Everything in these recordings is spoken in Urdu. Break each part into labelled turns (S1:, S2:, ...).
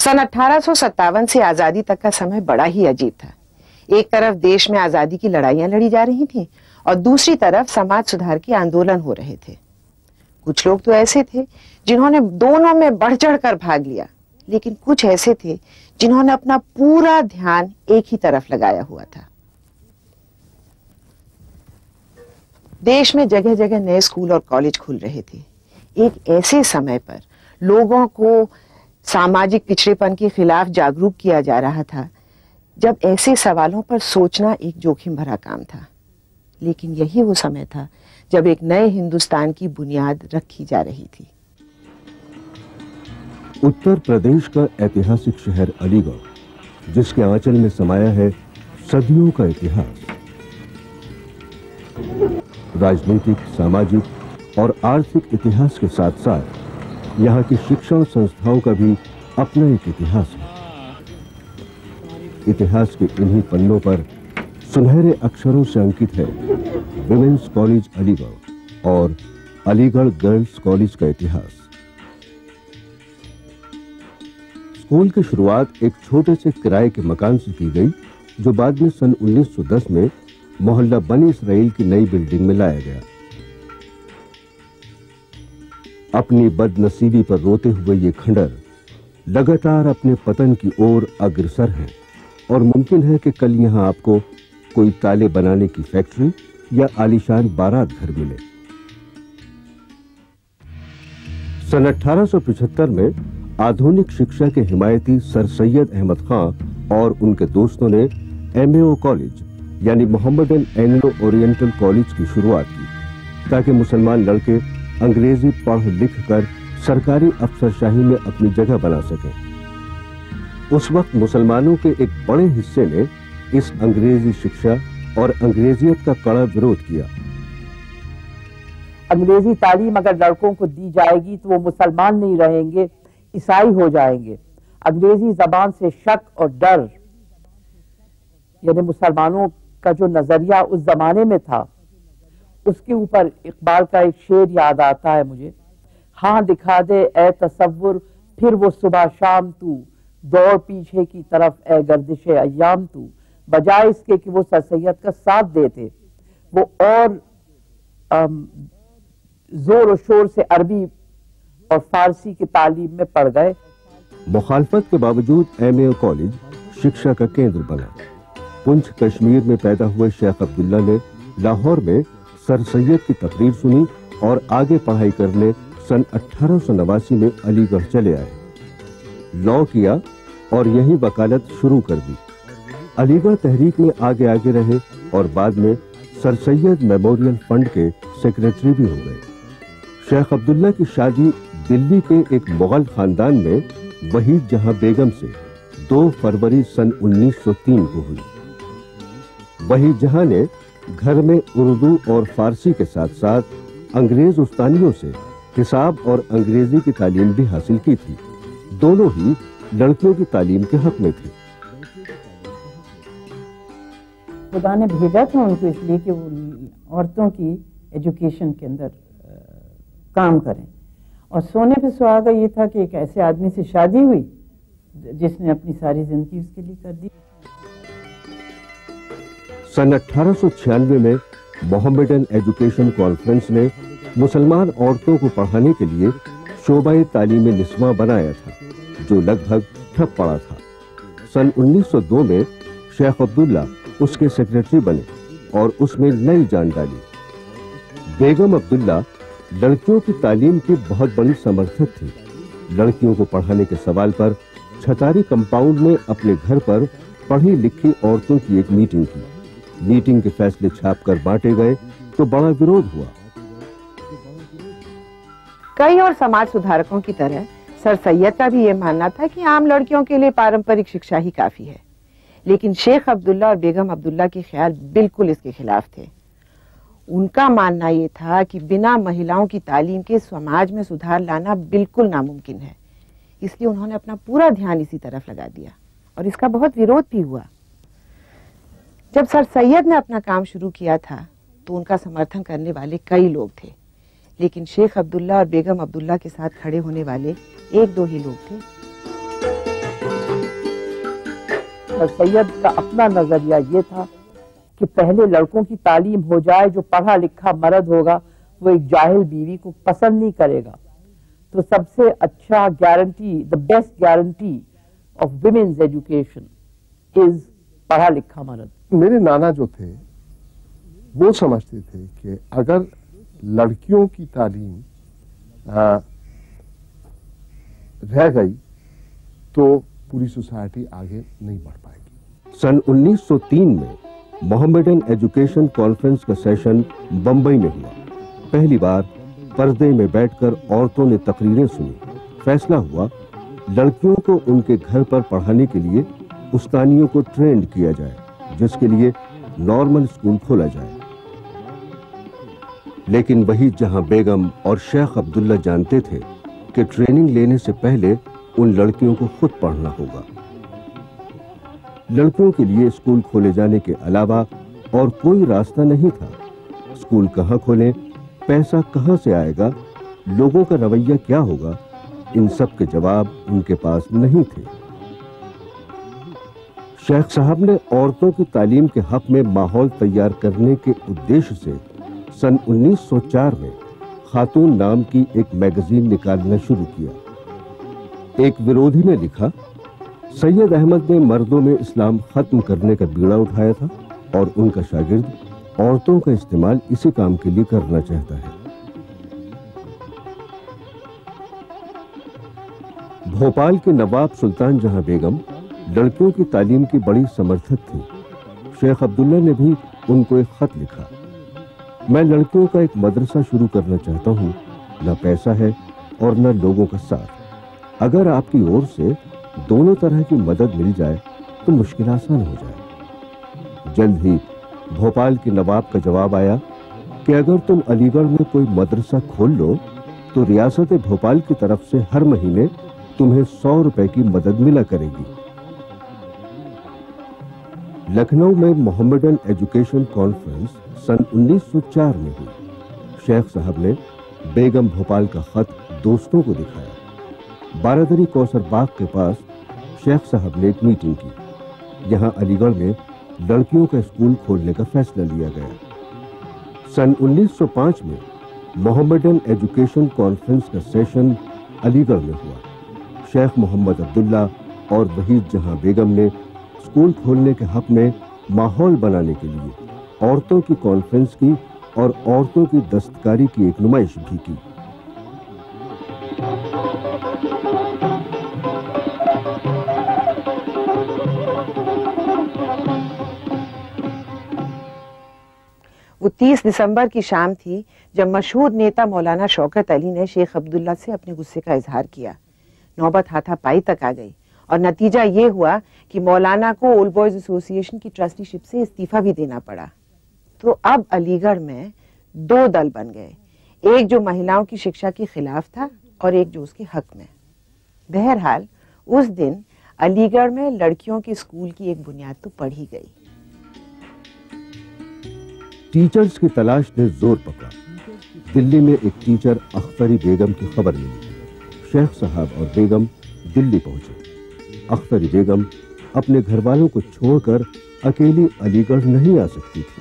S1: सन 1857 से आजादी तक का समय बड़ा ही अजीब था। एक तरफ देश में आजादी की लड़ाइयां लड़ी जा रही थीं और दूसरी तरफ समाज सुधार के आंदोलन हो रहे थे। कुछ लोग तो ऐसे थे जिन्होंने दोनों में बढ़ चढ़ कर भाग लिया, लेकिन कुछ ऐसे थे जिन्होंने अपना पूरा ध्यान एक ही तरफ लगाया हुआ था। देश में जगह जगह नए स्कूल और कॉलेज खुल रहे थे। एक ऐसे समय पर लोगों को सामाजिक पिछड़ेपन के खिलाफ जागरूक किया जा रहा था, जब ऐसे सवालों पर सोचना एक जोखिम भरा काम था। लेकिन यही वो समय था जब एक नए हिंदुस्तान की बुनियाद रखी जा रही थी।
S2: उत्तर प्रदेश का ऐतिहासिक शहर अलीगढ़, जिसके आंचल में समाया है सदियों का इतिहास, राजनीतिक, सामाजिक और आर्थिक इतिहास के साथ साथ यहाँ की शिक्षण संस्थाओं का भी अपना एक इतिहास है। इतिहास के इन्हीं पन्नों पर सुनहरे अक्षरों से अंकित है विमेंस कॉलेज अलीगढ़ और अलीगढ़ गर्ल्स कॉलेज का इतिहास। स्कूल की शुरुआत एक छोटे से किराए के मकान से की गई, जो बाद में सन 1910 में मोहल्ला बनी इसराइल की नई बिल्डिंग में लाया गया। अपनी बदनसीबी पर रोते हुए ये खंडर लगातार अपने पतन की ओर अग्रसर है और मुमकिन है कि कल यहां आपको कोई ताले बनाने की फैक्ट्री या आलीशान बारात घर मिले। सन 1875 में आधुनिक शिक्षा के हिमायती सर सैयद अहमद खां और उनके दोस्तों ने MAO कॉलेज यानी मोहम्मदन एंग्लो ओरिएंटल कॉलेज की शुरुआत की, ताकि मुसलमान लड़के अंग्रेजी पढ़ लिख कर सरकारी अफसरशाही में अपनी जगह बना सकें। उस वक्त मुसलमानों के एक बड़े हिस्से ने इस अंग्रेजी शिक्षा और अंग्रेजियत का कड़ा विरोध किया।
S3: अंग्रेजी तालीम अगर लड़कों को दी जाएगी तो वो मुसलमान नहीं रहेंगे, ईसाई हो जाएंगे। अंग्रेजी जबान से शक और डर, यानी मुसलमानों का जो नजरिया उस जमाने में था, उसके ऊपर इकबाल का एक शेर याद आता है मुझे। हाँ दिखा दे ए तसव्वुर, फिर वो सुबह शाम तू, दौड़ पीछे की तरफ ए गर्दिश अय्याम तू। बजाय इसके कि वो सर सैयद का साथ देते, वो और जोर और शोर से अरबी और फारसी की तालीम में पड़ गए।
S2: मुखालफत के बावजूद MAO कॉलेज शिक्षा का केंद्र बना। पुंछ कश्मीर में पैदा हुए शेख अब्दुल्ला ने लाहौर में सर सैयद की तकरीर सुनी और आगे पढ़ाई करने सन 1889 में अलीगढ़ चले आए। लॉ किया और यहीं वकालत शुरू कर दी। अलीगढ़ तहरीक में आगे आगे रहे और बाद में सर सैयद मेमोरियल फंड के सेक्रेटरी भी हो गए। शेख अब्दुल्ला की शादी दिल्ली के एक मुगल खानदान में वहीद जहां बेगम से 2 फरवरी सन 1903 को हुई। वहीद जहां ने घर में उर्दू और फारसी के साथ साथ अंग्रेज उस्तानियों से हिसाब और अंग्रेजी की तालीम भी हासिल की थी। दोनों ही लड़कियों की तालीम के हक में थे।
S3: खुदा ने भेजा था उनको इसलिए कि वो औरतों की एजुकेशन के अंदर काम करें। और सोने पे सुहागा ये था कि एक ऐसे आदमी से शादी हुई जिसने अपनी सारी जिंदगी उसके लिए कर दी।
S2: सन 1896 में मोहम्मदन एजुकेशन कॉन्फ्रेंस ने मुसलमान औरतों को पढ़ाने के लिए शोबाए तालीम निस्वा बनाया था, जो लगभग ठप पड़ा था। सन 1902 में शेख अब्दुल्ला उसके सेक्रेटरी बने और उसमें नई जान डाली। बेगम अब्दुल्ला लड़कियों की तालीम की बहुत बड़ी समर्थक थी। लड़कियों को पढ़ाने के सवाल पर छतारी कंपाउंड में अपने घर पर पढ़ी लिखी औरतों की एक मीटिंग की। मीटिंग के फैसले छापकर बांटे गए तो बड़ा विरोध हुआ।
S1: कई और समाज सुधारकों की तरह सर सैयद का भी ये मानना था कि आम लड़कियों के लिए पारंपरिक शिक्षा ही काफी है, लेकिन शेख अब्दुल्ला और बेगम अब्दुल्ला के ख्याल बिल्कुल इसके खिलाफ थे। उनका मानना ये था कि बिना महिलाओं की तालीम के समाज में सुधार लाना बिल्कुल नामुमकिन है। इसलिए उन्होंने अपना पूरा ध्यान इसी तरफ लगा दिया और इसका बहुत विरोध भी हुआ। जब सर सैयद ने अपना काम शुरू किया था तो उनका समर्थन करने वाले कई लोग थे, लेकिन शेख अब्दुल्ला और बेगम अब्दुल्ला के साथ खड़े होने वाले 1-2 ही लोग थे।
S3: سر سید کا اپنا نظریہ یہ تھا کہ پہلے لڑکوں کی تعلیم ہو جائے، جو پڑھا لکھا مرد ہوگا وہ ایک جاہل بیوی کو پسند نہیں کرے گا. تو سب سے اچھا guarantee, the best guarantee of women's education is پڑھا لکھا مرد.
S4: میرے نانا جو تھے وہ سمجھتے تھے کہ اگر لڑکیوں کی تعلیم رہ گئی تو پوری سوسائٹی آگے نہیں بڑھ پائے گی.
S2: سن 1903 میں محمدن ایجوکیشن کانفرنس کا سیشن بمبئی میں ہوا. پہلی بار پردے میں بیٹھ کر عورتوں نے تقریریں سنی. فیصلہ ہوا لڑکیوں کو ان کے گھر پر پڑھانے کے لیے استانیوں کو ٹرینڈ کیا جائے، جس کے لیے نارمل اسکول کھولا جائے. لیکن وہی جہاں بیگم اور شیخ عبداللہ جانتے تھے کہ ٹریننگ لینے سے پہلے ان لڑکیوں کو خود پڑھنا ہوگا. لڑکیوں کے لیے اسکول کھولے جانے کے علاوہ اور کوئی راستہ نہیں تھا. اسکول کہاں کھولیں، پیسہ کہاں سے آئے گا، لوگوں کا رویہ کیا ہوگا، ان سب کے جواب ان کے پاس نہیں تھے. شیخ صاحب نے عورتوں کی تعلیم کے حق میں ماحول تیار کرنے کے ادیش سے سن 1904 میں خاتون نام کی ایک میگزین نکالنا شروع کیا. ایک ورودھی نے لکھا، سید احمد نے مردوں میں اسلام ختم کرنے کا بیڑا اٹھایا تھا اور ان کا شاگرد عورتوں کا استعمال اسی کام کے لیے کرنا چاہتا ہے. بھوپال کے نواب سلطان جہاں بیگم لڑکیوں کی تعلیم کی بڑی سمرتھک تھی. شیخ عبداللہ نے بھی ان کو ایک خط لکھا، میں لڑکیوں کا ایک مدرسہ شروع کرنا چاہتا ہوں، نہ پیسہ ہے اور نہ لوگوں کا ساتھ. اگر آپ کی اور سے دونوں طرح کی مدد مل جائے تو مشکل آسان ہو جائے. جلد ہی بھوپال کے نواب کا جواب آیا کہ اگر تم علی گڑھ میں کوئی مدرسہ کھول لو تو ریاست بھوپال کی طرف سے ہر مہینے تمہیں 100 روپے کی مدد ملا کرے گی. لکھنؤ میں محمدن ایجوکیشن کانفرنس سن 1904 میں ہوئی. شیخ صاحب نے بیگم بھوپال کا خط دوستوں کو دکھایا. بارادری کوثر باغ کے پاس شیخ صاحب نے ایک میٹنگ کی. یہاں علی گڑھ میں لڑکیوں کا اسکول کھولنے کا فیصلہ لیا گیا. سن 1905 میں محمدن ایجوکیشن کانفرنس کا سیشن علی گڑھ میں ہوا. شیخ محمد عبداللہ اور وحید جہاں بیگم نے اسکول کھولنے کے حق میں ماحول بنانے کے لیے عورتوں کی کانفرنس کی اور عورتوں کی دستکاری کی ایک نمائش بھی کی.
S1: وہ 30 دسمبر کی شام تھی جب مشہور نیتا مولانا شوکت علی نے شیخ عبداللہ سے اپنے غصے کا اظہار کیا. نوبت ہاتھا پائی تک آ گئی اور نتیجہ یہ ہوا کہ مولانا کو اولڈ بوائز ایسوسی ایشن کی ٹرسٹی شپ سے استعفیٰ بھی دینا پڑا. تو اب علی گڑھ میں 2 دل بن گئے، ایک جو مہیلاؤں کی شکشا کے خلاف تھا اور ایک جو اس کے حق میں. بہرحال اس دن علی گڑھ میں لڑکیوں کے اسکول کی ایک بنیاد تو پڑھی گئی.
S2: ٹیچرز کی تلاش نے زور پکڑا. دلی میں ایک ٹیچر اختری بیگم کی خبر ملی. شیخ صاحب اور بیگم دلی پہنچے. اختری بیگم اپنے گھر والوں کو چھوڑ کر اکیلی علی گڑھ نہیں آ سکتی تھی.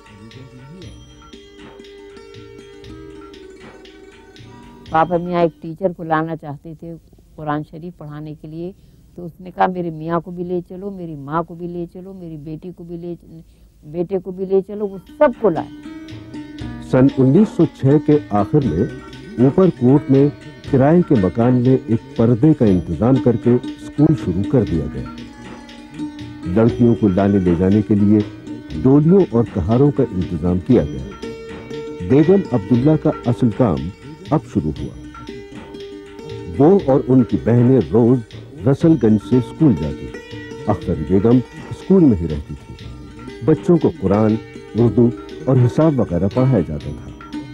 S5: پاپا میاں ایک ٹیچر کو لانا چاہتے تھے قرآن شریف پڑھانے کے لیے، تو اس نے کہا میرے میاں کو بھی لے چلو، میری ماں کو بھی لے چلو، میری بیٹی کو بھی بیٹے کو بھی لے چلو. وہ سب کو لائے.
S2: سن 1906 کے آخر میں اوپر کوٹ میں کرائے کے مکان میں ایک پردے کا انتظام کر کے اسکول شروع کر دیا گیا. لڑکیوں کو لانے لے جانے کے لیے ڈولیوں اور کہاروں کا انتظام کیا گیا. بیگم عبداللہ کا اصل کام اب شروع ہوا. وہ اور ان کی بہنیں روز رسل گنج سے اسکول جاتی. اختری بیگم اسکول میں ہی رہتی تھی. بچوں کو قرآن، اردو اور حساب وغیرہ پڑھایا جاتا تھا.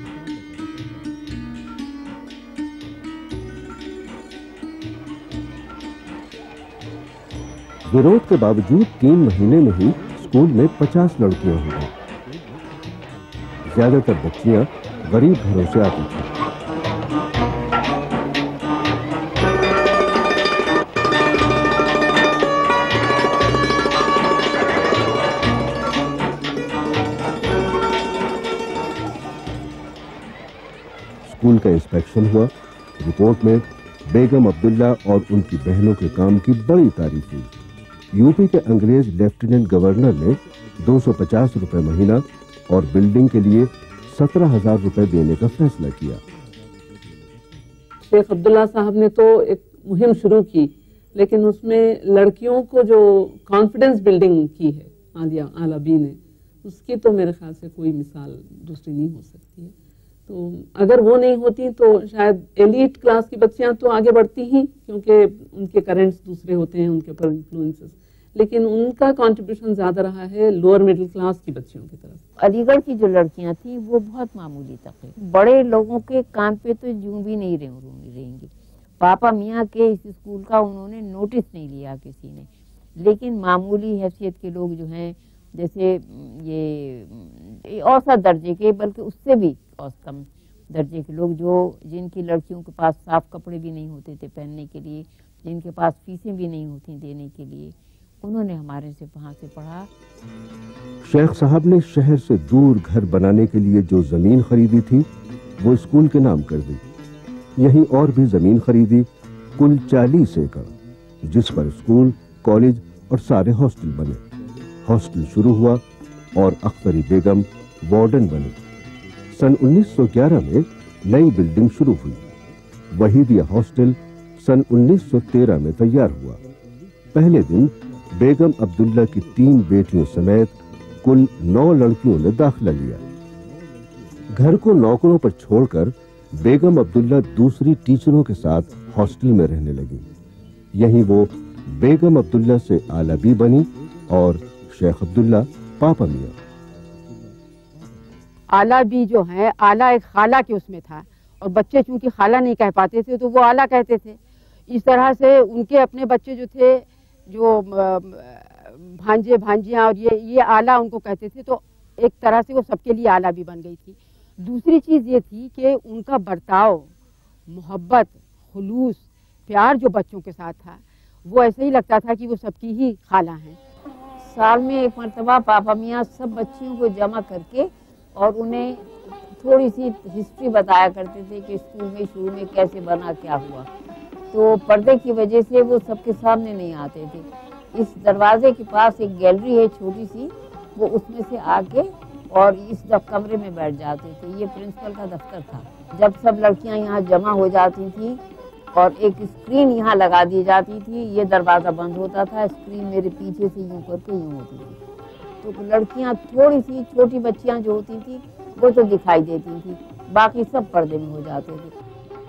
S2: विरोध के बावजूद 3 महीने में ही स्कूल में 50 लड़कियां हो गईं। ज्यादातर बच्चियां गरीब घरों से आती थीं। स्कूल का इंस्पेक्शन हुआ। रिपोर्ट में बेगम अब्दुल्ला और उनकी बहनों के काम की बड़ी तारीफ हुई। यूपी के अंग्रेज लेफ्टिनेंट गवर्नर ने 250 रुपए महीना और बिल्डिंग के लिए 17,000 रुपए देने का फैसला किया।
S6: शेख अब्दुल्ला साहब ने तो एक मुहिम शुरू की, लेकिन उसमें लड़कियों को जो कॉन्फिडेंस बिल्डिंग की है आलिया आलाबी ने, उसकी तो मेरे ख्याल से कोई मिसाल दूसरी नहीं हो सकती है। तो अगर वो नहीं होती तो शायद एलीट क्लास की बच्चियां तो आगे बढ़ती ही, क्योंकि उनके करेंट्स दूसरे होते हैं, उनके ऊपर इन्फ्लुएंसेस, लेकिन उनका कंट्रीब्यूशन ज्यादा रहा है लोअर मिडिल क्लास की बच्चियों की तरफ।
S5: अलीगढ़ की जो लड़कियां थी वो बहुत मामूली तक, बड़े लोगों के काम पे तो यूं भी नहीं रहेंगी। पापा मियाँ के इस स्कूल का उन्होंने नोटिस नहीं लिया किसी ने, लेकिन मामूली हैसियत के लोग जो हैं, जैसे ये औसत दर्जे के, बल्कि उससे भी कम दर्जे के लोग, जो जिनकी लड़कियों के पास साफ कपड़े भी नहीं होते थे पहनने के लिए, जिनके पास फीसें भी नहीं होती देने के लिए, उन्होंने हमारे से वहाँ से पढ़ा।
S2: शेख साहब ने शहर से दूर घर बनाने के लिए जो जमीन खरीदी थी वो स्कूल के नाम कर दी। यहीं और भी जमीन खरीदी, कुल 40 एकड़, जिस पर स्कूल, कॉलेज और सारे हॉस्टल बने। हॉस्टल शुरू हुआ और अख्तरी बेगम वार्डन बनी। सन 1911 में नई बिल्डिंग शुरू हुई। वहीदिया हॉस्टल सन 1913 में तैयार हुआ। पहले दिन बेगम अब्दुल्ला की 3 बेटियों समेत कुल 9 लड़कियों ने दाखिला लिया। घर को नौकरों पर छोड़कर बेगम अब्दुल्ला दूसरी टीचरों के साथ हॉस्टल में रहने लगी। यहीं वो बेगम अब्दुल्ला से आलाबी बनी और शेख अब्दुल्ला पापा मियाँ।
S1: आला भी जो है, आला एक खाला के उसमें था, और बच्चे चूंकि खाला नहीं कह पाते थे तो वो आला कहते थे। इस तरह से उनके अपने बच्चे जो थे, जो भांजे भांजियां, और ये आला उनको कहते थे, तो एक तरह से वो सबके लिए आला भी बन गई थी। दूसरी चीज़ ये थी कि उनका बर्ताव, मोहब्बत, खुलूस, प्यार जो बच्चों के साथ था, वो ऐसे ही लगता था कि वो सबकी ही खाला हैं।
S5: साल में एक मरतबा पापा मियाँ सब बच्चियों को जमा करके और उन्हें थोड़ी सी हिस्ट्री बताया करते थे कि स्कूल में शुरू में कैसे बना, क्या हुआ। तो पर्दे की वजह से वो सबके सामने नहीं आते थे। इस दरवाजे के पास एक गैलरी है छोटी सी, वो उसमें से आके और इस कमरे में बैठ जाते थे। ये प्रिंसिपल का दफ्तर था। जब सब लड़कियां यहाँ जमा हो जाती थी और एक स्क्रीन यहाँ लगा दी जाती थी, ये दरवाज़ा बंद होता था, स्क्रीन मेरे पीछे से यूँ करके यूँ होती थी। तो लड़कियां थोड़ी सी छोटी बच्चियां जो होती थी वो तो दिखाई देती थी, बाकी सब पर्दे में हो जाते थे।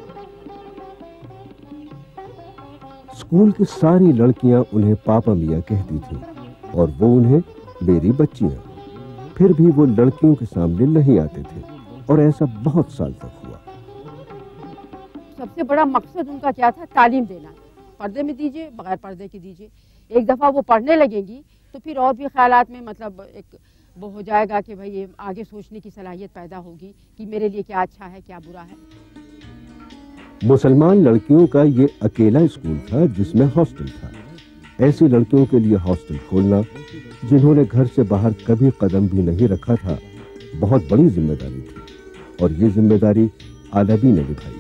S2: स्कूल की सारी लड़कियां उन्हें पापा मियाँ कहती थी और वो उन्हें मेरी बच्चियां। फिर भी वो लड़कियों के सामने नहीं आते थे और ऐसा बहुत साल तक हुआ।
S1: सबसे बड़ा मकसद उनका क्या था? तालीम देना। पर्दे में दीजिए, बगैर पर्दे के दीजिए। एक दफ़ा वो पढ़ने लगेंगी तो फिर और भी ख्यालात में, मतलब एक वो हो जाएगा कि भाई ये आगे सोचने की सलाहियत पैदा होगी कि मेरे लिए क्या अच्छा है, क्या बुरा है।
S2: मुसलमान लड़कियों का ये अकेला स्कूल था जिसमें हॉस्टल था। ऐसी लड़कियों के लिए हॉस्टल खोलना, जिन्होंने घर से बाहर कभी कदम भी नहीं रखा था, बहुत बड़ी जिम्मेदारी थी और ये जिम्मेदारी आलाबी ने निभाई।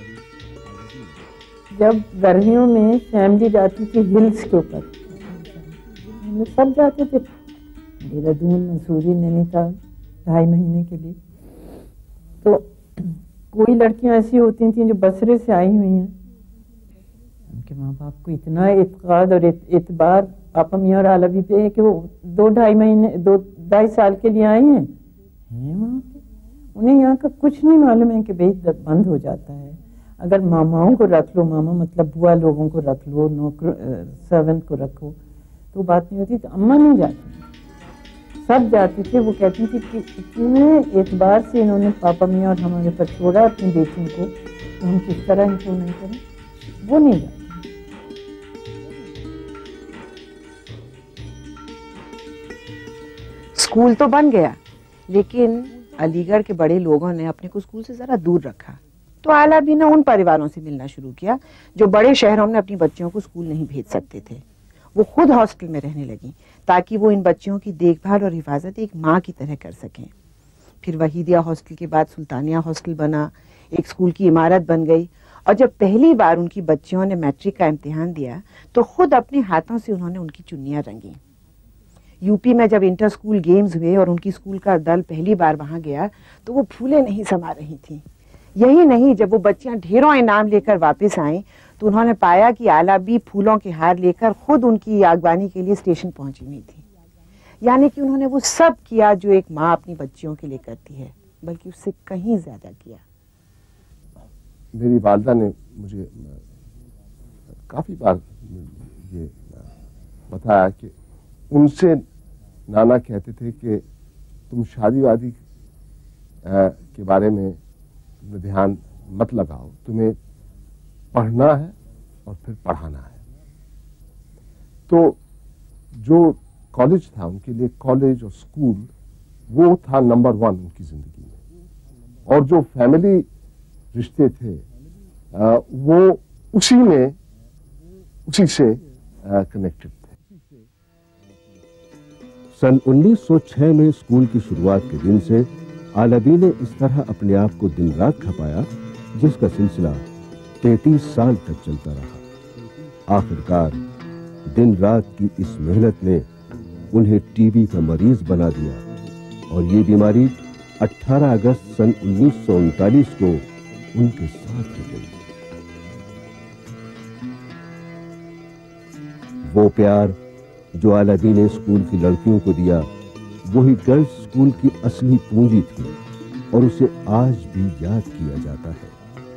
S6: जब गर्मियों में फैमिली जाती थी हिल्स के ऊपर, सब जाते थे, देहरादून, मसूरी, नैनीताल 2.5 महीने के लिए। तो कोई लड़कियां ऐसी होती थीं जो बसरे से आई हुई हैं, उनके माँ बाप को इतना इत्क़ाद और एतबार पापा मियाँ और आलाबी पे है कि वो 2-2.5 साल के लिए आई हैं वहाँ पे। उन्हें यहाँ का कुछ नहीं मालूम है कि भाई बंद हो जाता है। अगर मामाओं को रख लो, मामा मतलब बुआ लोगों को रख लो, नौकर सर्वेंट को रखो, तो बात नहीं होती। तो अम्मा नहीं जाती, सब जाती थे। वो कहती थी कि इतने एतबार से इन्होंने पापा मियाँ और हमारे पर छोड़ा अपनी बेटियों को, तो हम किस तरह इनको नहीं करें। वो नहीं जाती।
S1: स्कूल तो बन गया, लेकिन अलीगढ़ के बड़े लोगों ने अपने को स्कूल से जरा दूर रखा। तो आलाबी ने उन परिवारों से मिलना शुरू किया जो बड़े शहरों में अपनी बच्चियों को स्कूल नहीं भेज सकते थे। वो खुद हॉस्टल में रहने लगी ताकि वो इन बच्चियों की देखभाल और हिफाजत एक माँ की तरह कर सकें। फिर वहीदिया हॉस्टल के बाद सुल्तानिया हॉस्टल बना, ایک اسکول کی عمارت بن گئی. اور جب پہلی بار ان کی بچیوں نے میٹرک کا امتحان دیا تو خود اپنے ہاتھوں سے انہوں نے ان کی چنیاں رنگی. یو پی میں جب انٹر اسکول گیمز ہوئے اور ان کی اسکول کا دل پہلی بار وہاں گیا تو وہ پھولیں نہیں سما رہی تھیں. یہی نہیں، جب وہ بچیاں ڈھیروں انعام لے کر واپس آئیں تو انہوں نے پایا کہ آلا بھی پھولوں کے ہار لے کر خود ان کی آگوانی کے لیے اسٹیشن پہنچی ہوئی تھی. یعنی کہ انہوں نے وہ سب کیا جو ایک ماں اپنی بچیوں کے لیے کرتی ہے، بلکہ اس سے کہیں زیادہ کیا.
S4: میری والدہ نے مجھے کافی بار یہ بتایا کہ ان سے نانا کہتے تھے کہ تم شادی وادی کے بارے میں دھیان مت لگاؤ، تمہیں پڑھنا ہے اور پھر پڑھانا ہے. تو جو کالج تھا ان کے لیے، کالج اور اسکول، وہ تھا نمبر 1 ان کی زندگی میں. اور جو فیملی رشتے تھے وہ اسی سے کنیکٹڈ تھے.
S2: سن 1906 میں اسکول کی شروعات کے دن سے آلابی نے اس طرح اپنے آپ کو دن رات کھپایا جس کا سلسلہ 33 سال تک چلتا رہا. آخرکار دن رات کی اس محنت نے انہیں ٹی بی کا مریض بنا دیا اور یہ بیماری 18 اگست سن 1939 کو ان کے ساتھ ہو گئی. وہ پیار جو آلابی نے اسکول کی لڑکیوں کو دیا وہی گرلز اسکول کی اصلی پونجی تھی اور اسے آج بھی یاد کیا جاتا ہے.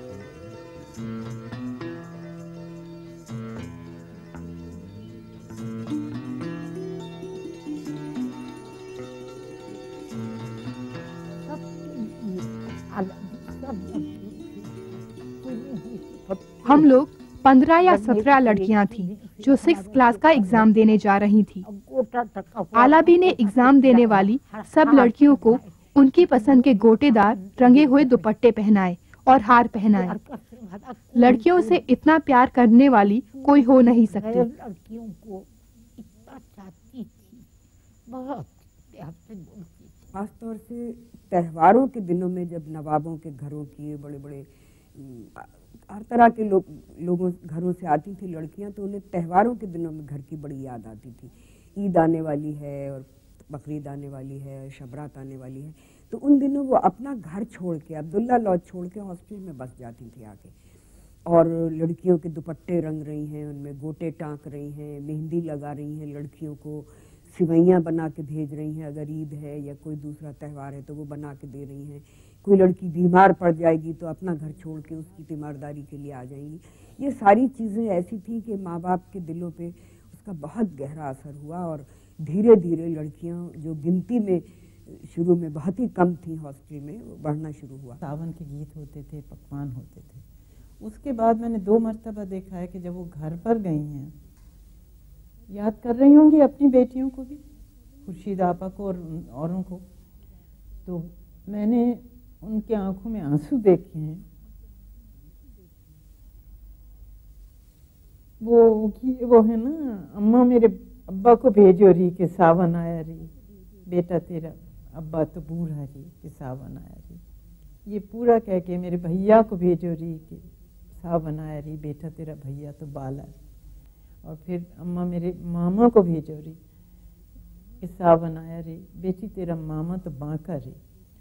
S7: ہم لوگ 15 یا 17 لڑکیاں تھیں جو 6 کلاس کا ایگزام دینے جا رہی تھی. آلابی نے ایگزام دینے والی سب لڑکیوں کو ان کی پسند کے گوٹے دار رنگے ہوئے دوپٹے پہنائے اور ہار پہنائے. لڑکیوں سے اتنا پیار کرنے والی کوئی ہو نہیں سکتی.
S5: لڑکیوں کو اتنا چاہتی تھی، بہت پیار سے بولتی.
S8: خاص طور سے تہواروں کے دنوں میں جب نوابوں کے گھروں کی بڑے بڑے ہر طرح کے لوگوں گھروں سے آتی تھی لڑکیاں، تو انہیں تہواروں کے دنوں میں گھر کی بڑی یاد آتی تھی. عید آنے والی ہے اور بقرعید آنے والی ہے، شب رات آنے والی ہے، تو ان دنوں وہ اپنا گھر چھوڑ کے، عبداللہ لاج چھوڑ کے ہاسٹل میں بس جاتی تھی آ کے. اور لڑکیوں کے دوپٹے رنگ رہی ہیں، ان میں گوٹے ٹانک رہی ہیں، مہندی لگا رہی ہیں، لڑکیوں کو سوئیاں بنا کے بھیج رہی ہیں. اگر عید ہے یا کوئی دوسرا تہوار ہے تو وہ بنا کے دے رہی ہیں. کوئی لڑکی بیمار پڑ جائے گی تو اپنا گھر چھوڑ کے اس کی تیمارداری کے لیے آ جائیں گی. یہ ساری چیزیں ایسی تھیں کہ ماں باپ کے دلوں پہ اس کا بہت گہرا اثر ہوا. اور دھیرے دھیرے لڑکیاں جو گنتی میں شروع میں بہت ہی کم تھیں ہاسٹل میں، بڑھنا شروع ہوا.
S6: ساون کے گیت ہوتے تھے، پکوان ہوتے تھے. اس کے بعد میں نے 2 مرتبہ دیکھا ہے کہ جب وہ گھر پر گئی ہیں، یاد کر رہی ہوں گی اپنی بیٹیوں کو بھی، خورشید آپا کو اور اوروں کو، تو میں نے ان کے آنکھوں میں آنسو دیکھے ہیں. وہ ہے نا، اماں میرے ابا کو بھیجو رہی کہ ساون آیا رہی، بیٹا تیرا ابا تو بوڑھا رہی کہ ساون آیا رہی. یہ پورا کہہ کے میرے بھیا کو بھیجو رہی کہ ساون آیا رہی، بیٹا تیرا بھیا تو بالا رہی. اور پھر اماں میرے ماما کو بھیجو رہی کہ ساون آیا رہی، بیٹی تیرا ماما تو بانکا رہی.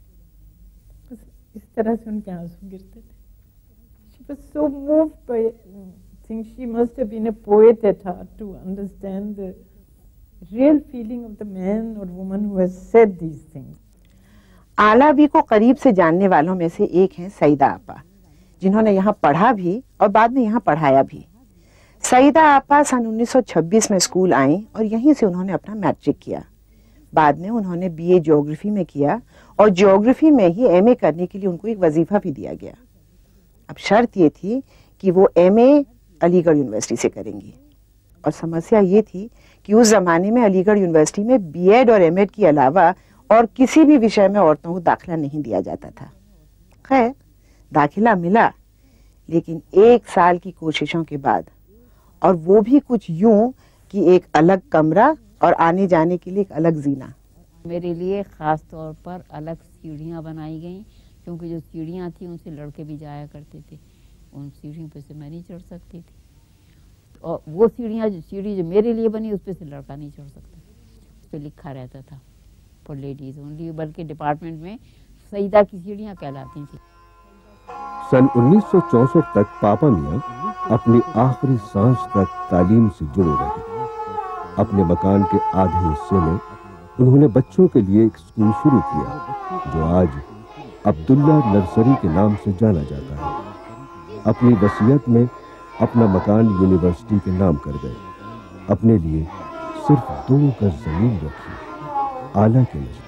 S6: اس طرح سے ان کے آنسو گرتے تھے. She was so moved by things. She must have been a poet at heart to understand the real feeling of the man or woman who has said these things.
S1: آلابی کو قریب سے جاننے والوں میں سے ایک ہیں سعیدہ آپا، جنہوں نے یہاں پڑھا بھی اور بعد میں یہاں پڑھایا بھی. سعیدہ آپا سن 1926 میں اسکول آئیں اور یہیں سے انہوں نے اپنا میٹرک کیا. بعد میں انہوں نے بی اے جیوگرافی میں کیا اور جیوگرافی میں ہی ایم اے کرنے کے لیے ان کو ایک وظیفہ بھی دیا گیا. اب شرط یہ تھی کہ وہ ایم اے علی گڑھ یونیورسٹی سے کریں گی، اور سمسیا یہ تھی کہ اس زمانے میں علی گڑھ یونیورسٹی میں بی ایڈ اور ایم ایڈ کے علاوہ اور کسی بھی وشے میں عورتوں کو داخلہ نہیں دیا جاتا تھا. خیر داخلہ ملا، لیکن 1 سال کی کوششوں کے بعد، اور وہ بھی کچھ یوں کہ ایک الگ کمرہ اور آنے جانے کے لیے ایک الگ زینہ.
S5: میرے لیے خاص طور پر الگ سیڑھیاں بنائی گئیں کیونکہ جو سیڑھیاں تھیں ان سے لڑکے بھی جایا کرتے تھے، ان سیڑھیوں پہ سے میں نہیں چڑھ سکتی تھی، اور وہ سیڑھی جو میرے لیے بنی اس پہ سے لڑکا نہیں چڑھ سکتا، اس پہ لکھا رہتا تھا فار لیڈیز اونلی، بلکہ ڈپارٹمنٹ میں سیدہ کی سیڑھیاں کہلاتی تھیں۔
S2: سن 1964 تک پاپا میاں اپنی آخری سانس تک تعلیم سے جڑے رہے۔ اپنے مکان کے آدھے حصے میں انہوں نے بچوں کے لیے ایک اسکول شروع کیا جو آج عبداللہ نرسری کے نام سے جانا جاتا ہے۔ اپنی وصیت میں اپنا مکان یونیورسٹی کے نام کر گئے، اپنے لیے صرف 2 گز زمین رکھی آلہ کے نزدیک۔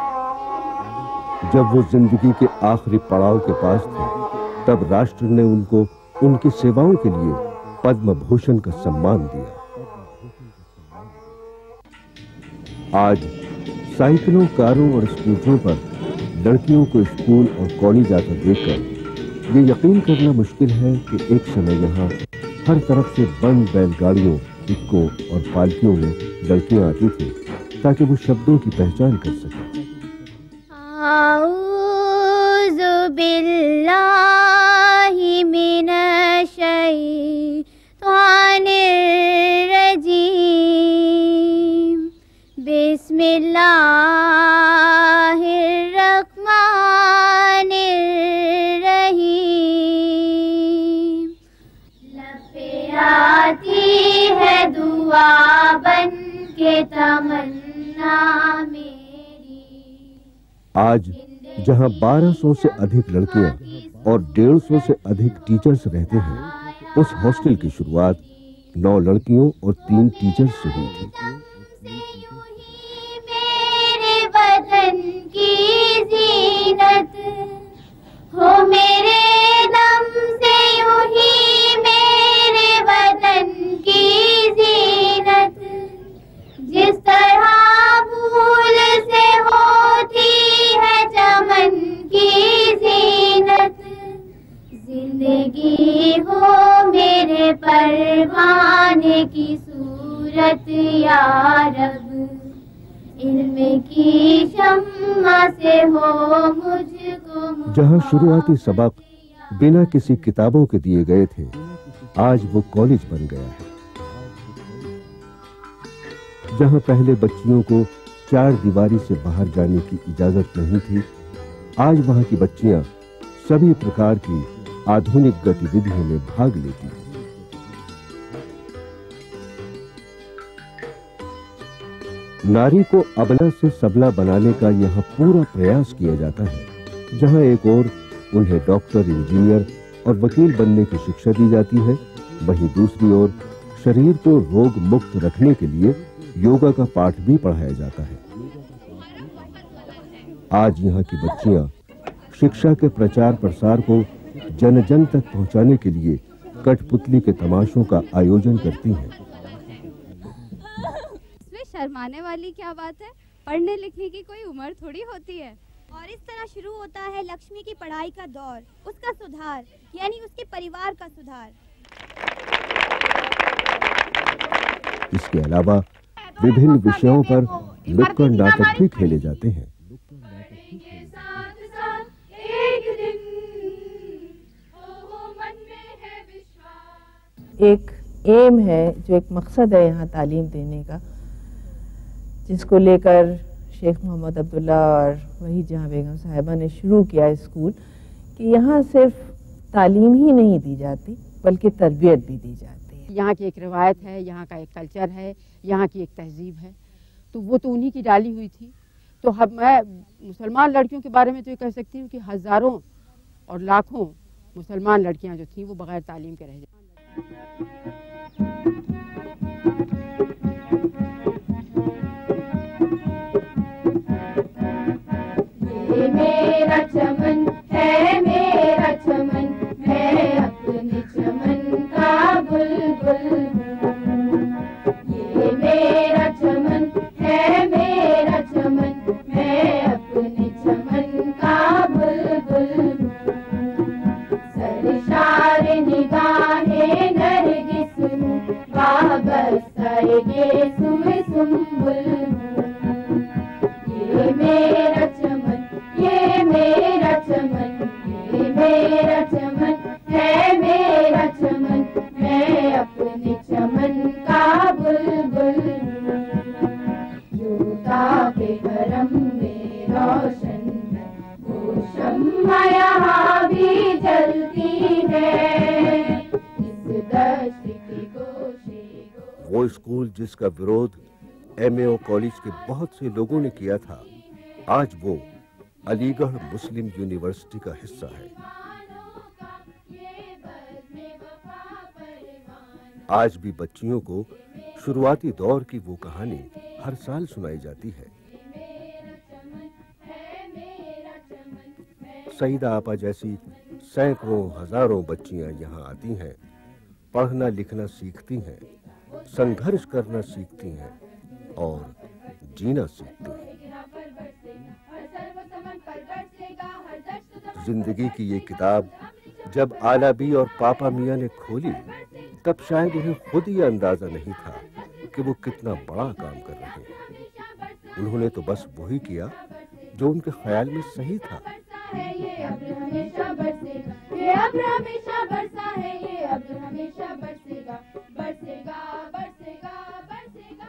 S2: جب وہ زندگی کے آخری پڑاؤ کے پاس تھے تب راشٹر نے ان کو ان کی سیواؤں کے لیے پدم بھوشن کا سمان دیا۔ آج سائیکلوں، کاروں اور اسکوٹروں پر لڑکیوں کو اسکول اور کالج جاتا دیکھ کر یہ یقین کرنا مشکل ہے کہ ایک سمے یہاں ہر طرف سے بند بیل گاڑیوں، ٹکوں اور پالکیوں میں لڑکیاں آتی تھیں تاکہ وہ شبدوں کی پہچان کر سکیں۔
S9: اعوذ باللہ من الشیطان الرجیم، بسم اللہ الرحمن الرحیم۔ لب پہ آتی ہے دعا بن کے تمنا میری۔
S2: آج جہاں 1200 سے ادھک لڑکیاں اور 150 سے ادھک ٹیچرز رہتے ہیں، اس ہاسٹل کی شروعات 9 لڑکیوں اور 3 ٹیچرز سے ہوئی تھی۔
S9: میرے وطن کی زینت ہو، میرے دم سے یوں ہی میرے وطن کی زینت، جس طرح پھول سے ہوتی ہے چمن کی زینت، زندگی ہو میرے پروانے کی صورت یا رب، علم کی شمع سے ہو مجھ کو۔
S2: جہاں شروعاتی سبق بنا کسی کتابوں کے دیے گئے تھے، آج وہ کالج بن گیا ہے۔ جہاں پہلے بچیوں کو 4 دیواری سے باہر جانے کی اجازت نہیں تھی، آج وہاں کی بچیاں سبھی پرکار کی آدھونک گتیودھیوں میں بھاگ لیتی ہیں۔ ناری کو ابلا سے سبلا بنانے کا یہاں پورا پریاس کیا جاتا ہے۔ جہاں ایک اور انہیں ڈاکٹر، انجینئر اور وکیل بننے کی شکشا دی جاتی ہے، وہیں دوسری اور شریر کو روگ مکت رکھنے کے لیے یوگا کا پاٹھ بھی پڑھایا جاتا ہے۔ آج یہاں کی بچیاں شکشا کے پرچار پرسار کو جن جن تک پہنچانے کے لیے کٹ پتلی کے تماشوں کا آیوجن کرتی ہیں۔
S10: اس میں شرمانے والی کیا بات ہے؟ پڑھنے لکھنے کی کوئی عمر تھوڑی ہوتی ہے۔
S9: اور اس طرح شروع ہوتا ہے لکشمی کی پڑھائی کا دور، اس کا سدھار، یعنی اس کے پریوار کا سدھار۔
S2: اس کے علاوہ وبھن وشیوں پر نکڑ ناٹک بھی کھیلے جاتے ہیں۔
S6: ایک ایم ہے، جو ایک مقصد ہے یہاں تعلیم دینے کا، جس کو لے کر شیخ محمد عبداللہ اور وحید جہاں بیگم صاحبہ نے شروع کیا اسکول، کہ یہاں صرف تعلیم ہی نہیں دی جاتی بلکہ تربیت بھی دی جاتی ہے۔
S11: یہاں کی ایک روایت ہے، یہاں کا ایک کلچر ہے، یہاں کی ایک تہذیب ہے، تو وہ تو انہی کی ڈالی ہوئی تھی۔ تو میں مسلمان لڑکیوں کے بارے میں تو یہ کہہ سکتی ہوں کہ ہزاروں اور لاکھوں مسلمان لڑکیاں جو تھیں وہ بغیر تعلیم کے رہ جاتی۔
S9: یہ میرا چمن ہے، میرا چمن، میں اپنے چمن کا بلبل ہوں۔ یہ میرا چمن ہے، میرا چمن، میں اپنے چمن کا بلبل ہوں۔ سرشار نگاہیں نرگس ہوں، وابستہ گیسو سنبل ہوں۔ یہ میرا چمن، یہ میرا چمن،
S2: वो स्कूल जिसका विरोध एमएओ कॉलेज के बहुत से लोगों ने किया था, आज वो अलीगढ़ मुस्लिम यूनिवर्सिटी का हिस्सा है। आज भी बच्चियों को शुरुआती दौर की वो कहानी हर साल सुनाई जाती है। सईदा आपा जैसी सैकड़ों हजारों बच्चियां यहाँ आती हैं, पढ़ना लिखना सीखती हैं, संघर्ष करना सीखती हैं और जीना सीखती हैं। जिंदगी की ये किताब जब आलाबी और पापा मियां ने खोली, तब शायद उन्हें खुद ही अंदाजा नहीं था कि वो कितना बड़ा काम कर रहे हैं। उन्होंने तो बस वही किया जो उनके ख्याल में सही था।
S12: ये अब्र हमेशा बरसेगा, ये अब्र हमेशा बरसा है, ये अब्र हमेशा बरसेगा, बरसेगा, बरसेगा, बरसेगा।